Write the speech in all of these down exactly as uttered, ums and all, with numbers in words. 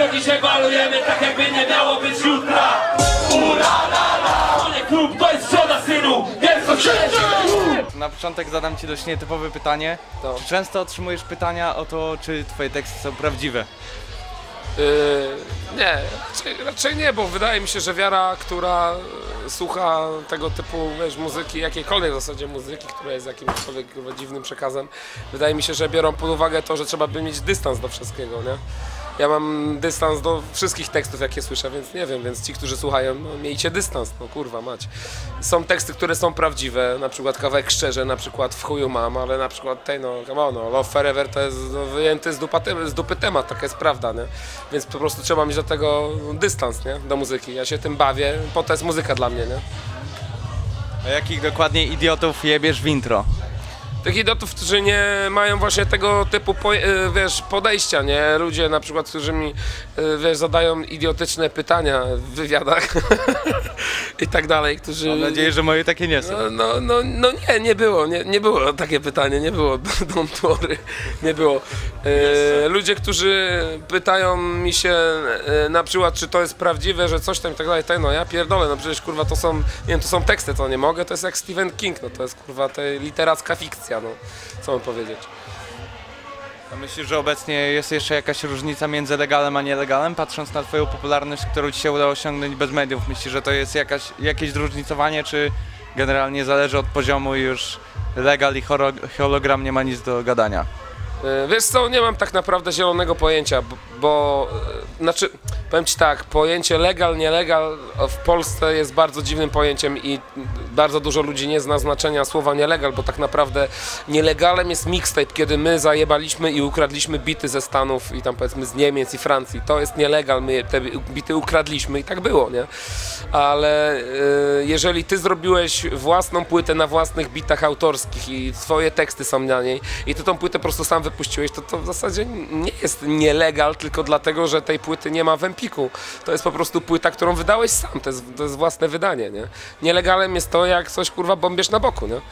to dzisiaj balujemy tak jakby nie miało być jutra. Ula la la, to nie klub, to jest żona synu, więc to siedzi. Na początek zadam ci dość nietypowe pytanie. To. Czy często otrzymujesz pytania o to, czy twoje teksty są prawdziwe? Yy, nie, raczej, raczej nie, bo wydaje mi się, że wiara, która słucha tego typu, wiesz, muzyki, jakiejkolwiek w zasadzie muzyki, która jest jakimkolwiek dziwnym przekazem, wydaje mi się, że biorą pod uwagę to, że trzeba by mieć dystans do wszystkiego, nie? Ja mam dystans do wszystkich tekstów, jakie słyszę, więc nie wiem, więc ci, którzy słuchają, no, miejcie dystans, no kurwa mać. Są teksty, które są prawdziwe, na przykład kawałek Szczerze, na przykład W chuju mam, ale na przykład tej, no, come on, no, Love Forever to jest no, wyjęty z, dupa, z dupy temat, taka jest prawda, nie? Więc po prostu trzeba mieć do tego dystans, nie? Do muzyki. Ja się tym bawię, bo to jest muzyka dla mnie, nie? A jakich dokładnie idiotów jebiesz w intro? Tych idiotów, którzy nie mają właśnie tego typu, wiesz, podejścia, nie? Ludzie na przykład, którzy mi, wiesz, zadają idiotyczne pytania w wywiadach i tak dalej, którzy... Mam nadzieję, że moje takie nie są. No, no, no, no nie, nie było, nie, nie było takie pytanie, nie było, don't worry, nie było. E, ludzie, którzy pytają mi się e, na przykład, czy to jest prawdziwe, że coś tam i tak dalej, tak, no ja pierdolę, no przecież kurwa to są, nie wiem, to są teksty, to nie mogę, to jest jak Stephen King, no to jest kurwa ta literacka fikcja. No, co mam powiedzieć? A myślisz, że obecnie jest jeszcze jakaś różnica między legalem a nielegalem, patrząc na twoją popularność, którą ci się udało osiągnąć bez mediów? Myślisz, że to jest jakaś, jakieś zróżnicowanie, czy generalnie zależy od poziomu i już legal i hologram nie ma nic do gadania? Wiesz co, nie mam tak naprawdę zielonego pojęcia, bo, bo znaczy, powiem ci tak, pojęcie legal, nielegal w Polsce jest bardzo dziwnym pojęciem i bardzo dużo ludzi nie zna znaczenia słowa nielegal, bo tak naprawdę nielegalem jest mixtape, kiedy my zajebaliśmy i ukradliśmy bity ze Stanów i tam powiedzmy z Niemiec i Francji. To jest nielegal, my te bity ukradliśmy i tak było, nie? Ale y, jeżeli ty zrobiłeś własną płytę na własnych bitach autorskich i swoje teksty są na niej i ty tą płytę po prostu sam wypuściłeś, to to w zasadzie nie jest nielegal, tylko dlatego, że tej płyty nie ma w Empiku. To jest po prostu płyta, którą wydałeś sam, to jest, to jest własne wydanie, nie? Nielegalem jest to, jak coś kurwa bombiesz na boku, nie?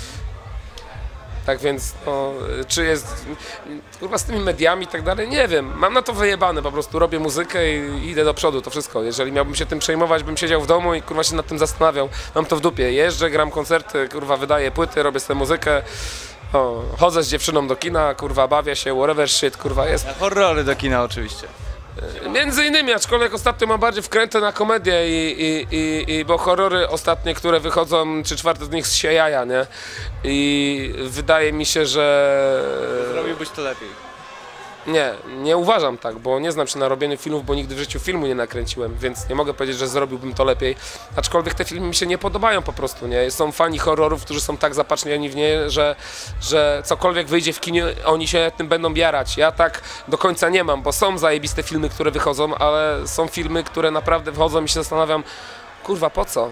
Tak więc, no, czy jest, kurwa, z tymi mediami i tak dalej, nie wiem, mam na to wyjebane, po prostu robię muzykę i idę do przodu, to wszystko. Jeżeli miałbym się tym przejmować, bym siedział w domu i kurwa się nad tym zastanawiał, mam to w dupie, jeżdżę, gram koncerty, kurwa, wydaję płyty, robię sobie muzykę, o, chodzę z dziewczyną do kina, kurwa, bawię się, whatever shit, kurwa, jest. Horrory do kina oczywiście. Między innymi, aczkolwiek ostatnio mam bardziej wkrętę na komedię i, i, i, i bo horrory ostatnie, które wychodzą, trzy czwarte z nich z się jaja, nie? I wydaje mi się, że... Zrobiłbyś to lepiej. Nie, nie uważam tak, bo nie znam się na robieniu filmów, bo nigdy w życiu filmu nie nakręciłem, więc nie mogę powiedzieć, że zrobiłbym to lepiej. Aczkolwiek te filmy mi się nie podobają po prostu, nie? Są fani horrorów, którzy są tak zapatrzeni w nie, że, że cokolwiek wyjdzie w kinie, oni się tym będą jarać. Ja tak do końca nie mam, bo są zajebiste filmy, które wychodzą, ale są filmy, które naprawdę wchodzą i się zastanawiam, kurwa, po co?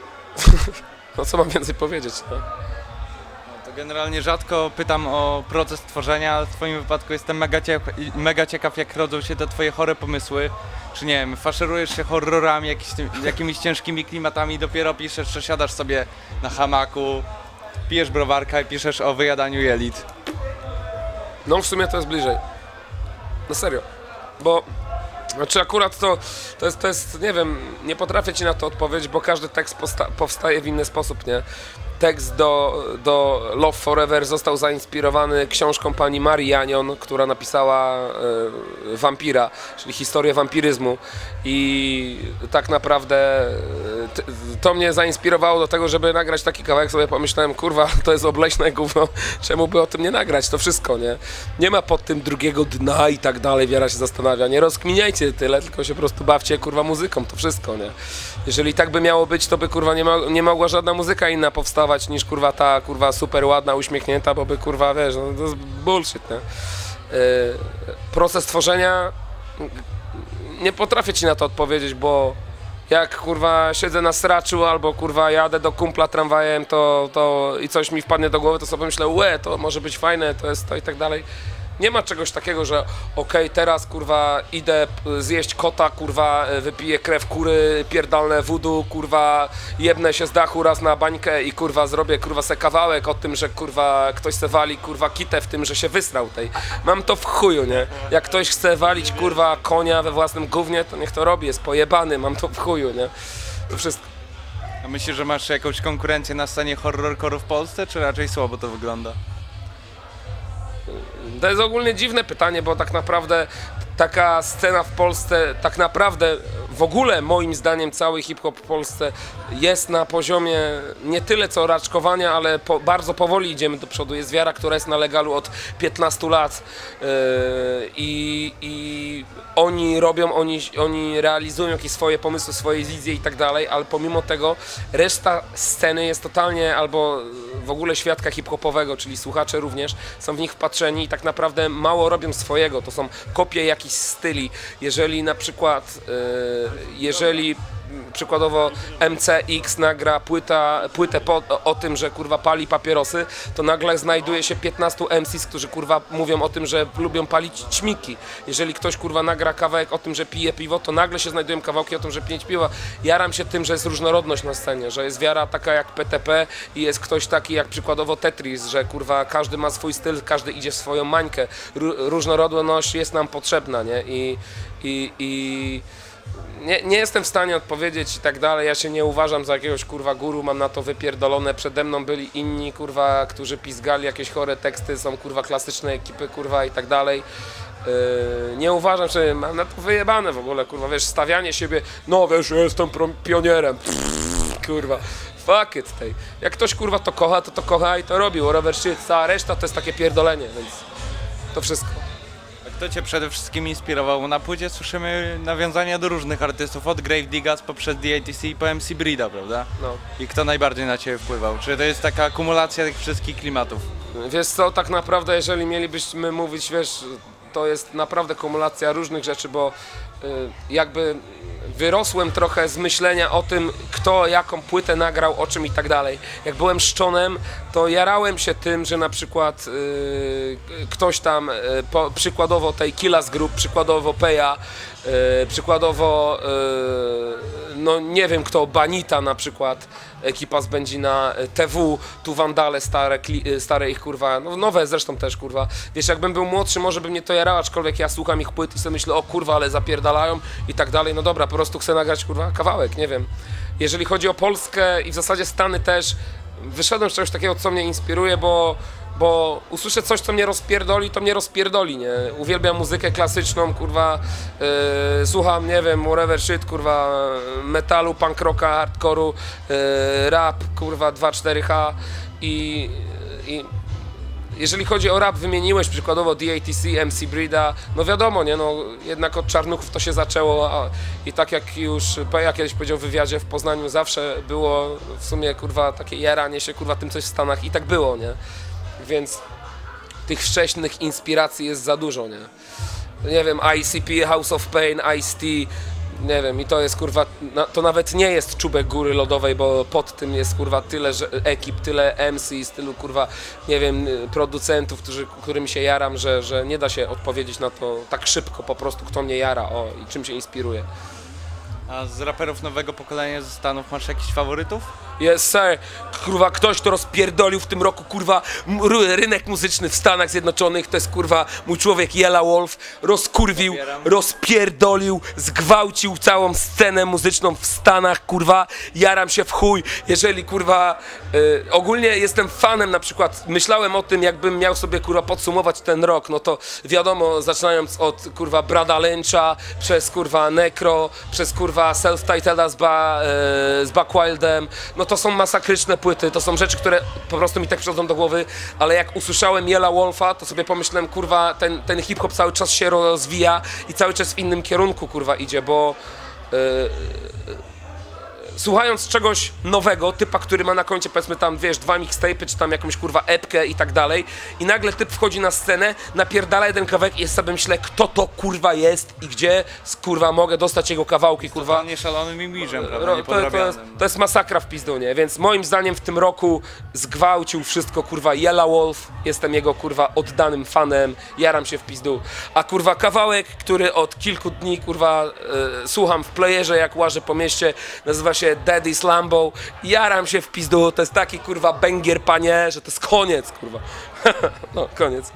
No co mam więcej powiedzieć, no? Generalnie rzadko pytam o proces tworzenia, ale w twoim wypadku jestem mega ciekaw, mega ciekaw jak rodzą się te twoje chore pomysły. Czy nie wiem, faszerujesz się horrorami, jakiś, jakimiś ciężkimi klimatami, dopiero piszesz, że siadasz sobie na hamaku, pijesz browarka i piszesz o wyjadaniu jelit. No w sumie to jest bliżej. No serio. Bo znaczy akurat to, to, jest, to jest, nie wiem, nie potrafię ci na to odpowiedzieć, bo każdy tekst powstaje w inny sposób, nie? Tekst do, do Love Forever został zainspirowany książką pani Marii Janion, która napisała e, Wampira, czyli historię wampiryzmu i tak naprawdę t, to mnie zainspirowało do tego, żeby nagrać taki kawałek. Sobie pomyślałem, kurwa, to jest obleśne gówno, czemu by o tym nie nagrać, to wszystko, nie? Nie ma pod tym drugiego dna i tak dalej, wiara się zastanawia, nie rozkminiajcie tyle, tylko się po prostu bawcie, kurwa, muzyką, to wszystko, nie? Jeżeli tak by miało być, to by, kurwa, nie, ma, nie mogła żadna muzyka inna powstawać niż, kurwa, ta, kurwa, super ładna, uśmiechnięta, bo by, kurwa, wiesz, no to jest bullshit, nie? Yy, proces tworzenia, nie potrafię ci na to odpowiedzieć, bo jak, kurwa, siedzę na sraczu albo, kurwa, jadę do kumpla tramwajem to, to i coś mi wpadnie do głowy, to sobie myślę, łe, to może być fajne, to jest to i tak dalej. Nie ma czegoś takiego, że okej, teraz kurwa idę zjeść kota, kurwa wypiję krew kury, pierdolne voodoo, kurwa jebnę się z dachu raz na bańkę i kurwa zrobię kurwa se kawałek o tym, że kurwa ktoś se wali kurwa kitę w tym, że się wysrał tej. Mam to w chuju, nie? Jak ktoś chce walić kurwa konia we własnym gównie, to niech to robi, jest pojebany, mam to w chuju, nie? To wszystko. A myślisz, że masz jakąś konkurencję na scenie horrorcore w Polsce, czy raczej słabo to wygląda? To jest ogólnie dziwne pytanie, bo tak naprawdę taka scena w Polsce, tak naprawdę w ogóle moim zdaniem cały hip-hop w Polsce jest na poziomie nie tyle co raczkowania, ale po, bardzo powoli idziemy do przodu. Jest wiara, która jest na legalu od piętnastu lat yy, i, i oni robią, oni, oni realizują jakieś swoje pomysły, swoje wizje i tak dalej, ale pomimo tego reszta sceny jest totalnie, albo w ogóle świadka hip-hopowego, czyli słuchacze również, są w nich wpatrzeni i tak naprawdę mało robią swojego. To są kopie jakichś styli. Jeżeli na przykład, yy, jeżeli przykładowo M C X nagra płyta, płytę po, o, o tym, że kurwa pali papierosy, to nagle znajduje się piętnastu M Cs, którzy kurwa mówią o tym, że lubią palić ćmiki. Jeżeli ktoś kurwa nagra kawałek o tym, że pije piwo, to nagle się znajdują kawałki o tym, że pić piwa. Jaram się tym, że jest różnorodność na scenie, że jest wiara taka jak P T P i jest ktoś taki jak przykładowo Tetris, że kurwa każdy ma swój styl, każdy idzie w swoją mańkę. Ró różnorodność jest nam potrzebna, nie? I, i, i Nie, nie jestem w stanie odpowiedzieć i tak dalej, ja się nie uważam za jakiegoś kurwa guru, mam na to wypierdolone, przede mną byli inni kurwa, którzy pizgali jakieś chore teksty, są kurwa klasyczne ekipy kurwa i tak dalej. Yy, nie uważam, że mam na to wyjebane w ogóle kurwa, wiesz, stawianie siebie, no wiesz, ja jestem pionierem, pff, kurwa. Fuck it, tej. Jak ktoś kurwa to kocha, to to kocha i to robi, whatever shit, cała reszta to jest takie pierdolenie, więc to wszystko. Kto cię przede wszystkim inspirował? Na płycie słyszymy nawiązania do różnych artystów, od Grave Diggaz poprzez D A T C po M C Breeda, prawda? No. I kto najbardziej na ciebie wpływał? Czy to jest taka akumulacja tych wszystkich klimatów? Wiesz co, tak naprawdę jeżeli mielibyśmy mówić, wiesz, to jest naprawdę kumulacja różnych rzeczy, bo y, jakby wyrosłem trochę z myślenia o tym, kto jaką płytę nagrał, o czym i tak dalej. Jak byłem szczonem, to jarałem się tym, że na przykład y, ktoś tam, y, po, przykładowo tej Killas Group, przykładowo Peja, y, przykładowo, y, no nie wiem kto, Banita na przykład, ekipa z Będzina, T W, tu Wandale stare, stare ich kurwa, no nowe zresztą też kurwa. Wiesz, jakbym był młodszy, może by mnie to jarało, aczkolwiek ja słucham ich płyt i sobie myślę, o kurwa, ale zapierdalają i tak dalej, no dobra, po prostu chcę nagrać kurwa kawałek, nie wiem. Jeżeli chodzi o Polskę i w zasadzie Stany też, wyszedłem z czegoś takiego, co mnie inspiruje, bo bo usłyszę coś, co mnie rozpierdoli, to mnie rozpierdoli, nie? Uwielbiam muzykę klasyczną, kurwa, yy, słucham, nie wiem, whatever shit, kurwa, metalu, punk rocka, hardcore'u, yy, rap, kurwa, dwa cztery H i, i jeżeli chodzi o rap, wymieniłeś przykładowo D A T C, M C Breeda, no wiadomo, nie, no jednak od czarnuchów to się zaczęło a, i tak jak już Peja kiedyś powiedział w wywiadzie w Poznaniu, zawsze było w sumie, kurwa, takie jaranie się, kurwa, tym coś w Stanach i tak było, nie? Więc tych wcześnych inspiracji jest za dużo, nie? Nie wiem, I C P, House of Pain, Ice-T, nie wiem, i to jest kurwa, to nawet nie jest czubek góry lodowej, bo pod tym jest kurwa tyle że, ekip, tyle M C, tylu kurwa, nie wiem, producentów, którzy, którymi się jaram, że, że nie da się odpowiedzieć na to tak szybko po prostu, kto mnie jara, o, i czym się inspiruje. A z raperów nowego pokolenia ze Stanów masz jakichś faworytów? Yes sir, kurwa ktoś to rozpierdolił w tym roku, kurwa rynek muzyczny w Stanach Zjednoczonych, to jest kurwa mój człowiek Yellow Wolf, rozkurwił, Popieram. rozpierdolił, zgwałcił całą scenę muzyczną w Stanach, kurwa, jaram się w chuj, jeżeli kurwa, y, ogólnie jestem fanem na przykład, myślałem o tym jakbym miał sobie kurwa podsumować ten rok, no to wiadomo, zaczynając od kurwa Brada Lyncha, przez kurwa Necro, przez kurwa Self-Title'a z, ba, y, z Buck Wildem, no to są masakryczne płyty, to są rzeczy, które po prostu mi tak przychodzą do głowy, ale jak usłyszałem Yellow Wolfa, to sobie pomyślałem, kurwa, ten, ten hip-hop cały czas się rozwija i cały czas w innym kierunku, kurwa, idzie, bo yy, słuchając czegoś nowego, typa, który ma na koncie, powiedzmy tam, wiesz, dwa mixtape'y, czy tam jakąś, kurwa, epkę i tak dalej, i nagle typ wchodzi na scenę, napierdala jeden kawałek i ja sobie myślę, kto to, kurwa, jest i gdzie, kurwa, mogę dostać jego kawałki, kurwa. Nie szalonym imiżem, prawda, Ro, nie to, to, jest, to jest masakra w pizdu, nie? Więc moim zdaniem w tym roku zgwałcił wszystko, kurwa, Yellow Wolf, jestem jego, kurwa, oddanym fanem, jaram się w pizdu, a kurwa kawałek, który od kilku dni, kurwa, e, słucham w playerze, jak łażę po mieście, nazywa się Daddy's Lambo, jaram się w pizdu, to jest taki, kurwa, banger, panie, że to jest koniec, kurwa. No, koniec.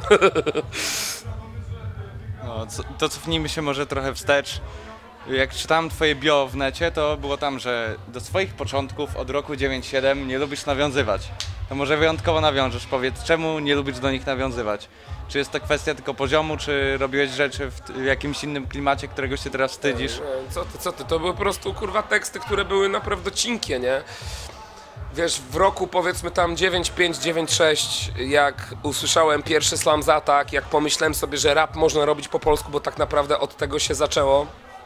No, co, to cofnijmy się może trochę wstecz. Jak czytałem twoje bio w necie, to było tam, że do swoich początków od roku dziewięć siedem nie lubisz nawiązywać. To może wyjątkowo nawiążesz. Powiedz, czemu nie lubisz do nich nawiązywać? Czy jest to kwestia tylko poziomu, czy robiłeś rzeczy w, w jakimś innym klimacie, którego się teraz wstydzisz? Nie, co ty, co ty, to były po prostu, kurwa, teksty, które były naprawdę cinkie, nie? Wiesz, w roku powiedzmy tam dziewięć pięć, dziewięć sześć, jak usłyszałem pierwszy Slams Attack, jak pomyślałem sobie, że rap można robić po polsku, bo tak naprawdę od tego się zaczęło,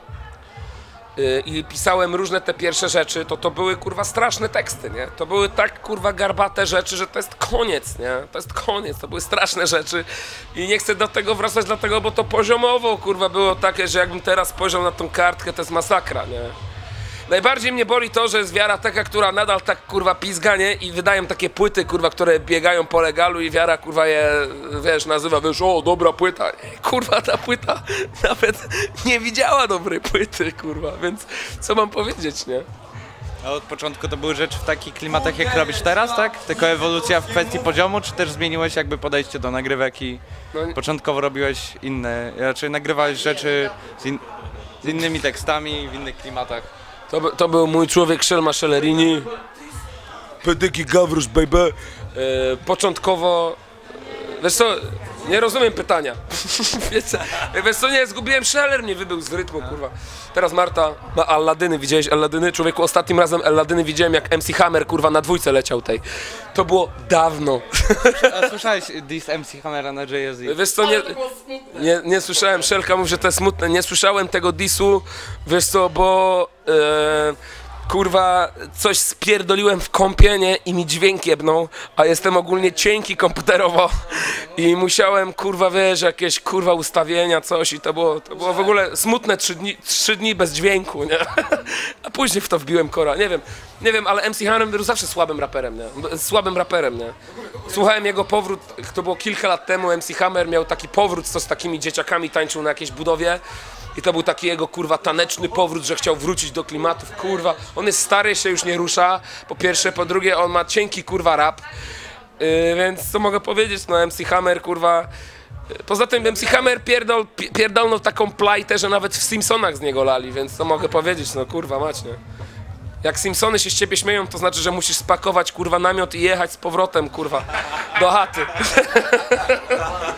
yy, i pisałem różne te pierwsze rzeczy, to to były, kurwa, straszne teksty, nie? To były tak, kurwa, garbate rzeczy, że to jest koniec, nie? To jest koniec, to były straszne rzeczy i nie chcę do tego wracać dlatego, bo to poziomowo, kurwa, było takie, że jakbym teraz spojrzał na tą kartkę, to jest masakra, nie? Najbardziej mnie boli to, że jest wiara taka, która nadal tak, kurwa, pizganie i wydają takie płyty, kurwa, które biegają po legalu i wiara, kurwa, je, wiesz, nazywa, wiesz, o, dobra płyta. Nie, kurwa, ta płyta nawet nie widziała dobrej płyty, kurwa, więc co mam powiedzieć, nie? A od początku to były rzeczy w takich klimatach, jak robisz teraz, tak? Tylko ewolucja w kwestii poziomu, czy też zmieniłeś jakby podejście do nagrywek i No, początkowo robiłeś inne, raczej nagrywałeś rzeczy z, in, z innymi tekstami, w innych klimatach? To, by- to był mój człowiek Szelma Szelerini. Pedyki Gawrusz, baby. E, początkowo... e, Wiesz co, nie rozumiem pytania. wiesz, co, wiesz co, nie, zgubiłem Szeler, mnie wybył z rytmu, kurwa. Teraz Marta ma Alladyny, widziałeś Alladyny? Człowieku, ostatnim razem Alladyny widziałem, jak M C Hammer, kurwa, na dwójce leciał tej. To było dawno. A słyszałeś diss M C Hammera na J S Z? Wiesz co, nie, nie, nie słyszałem, Szelka mówi, że to jest smutne, nie słyszałem tego dissu, wiesz co, bo e, kurwa, coś spierdoliłem w kompie, nie, i mi dźwięk jebnął, a jestem ogólnie cienki komputerowo i musiałem, kurwa, wiesz, jakieś, kurwa, ustawienia, coś i to było, to było w ogóle smutne trzy dni, trzy dni bez dźwięku, nie, a później w to wbiłem kora, nie wiem, nie wiem, ale M C Hammer był zawsze słabym raperem, nie, słabym raperem, nie. Słuchałem jego powrót, to było kilka lat temu, M C Hammer miał taki powrót, co z takimi dzieciakami tańczył na jakiejś budowie. I to był taki jego, kurwa, taneczny powrót, że chciał wrócić do klimatów, kurwa. On jest stary, się już nie rusza, po pierwsze, po drugie, on ma cienki, kurwa, rap. Yy, więc co mogę powiedzieć, no M C Hammer, kurwa. Yy, poza tym M C Hammer pierdol, pi- pierdolnął taką plajtę, że nawet w Simpsonach z niego lali, więc co mogę powiedzieć, no kurwa, mać, nie? Jak Simpsony się z ciebie śmieją, to znaczy, że musisz spakować, kurwa, namiot i jechać z powrotem, kurwa, do chaty.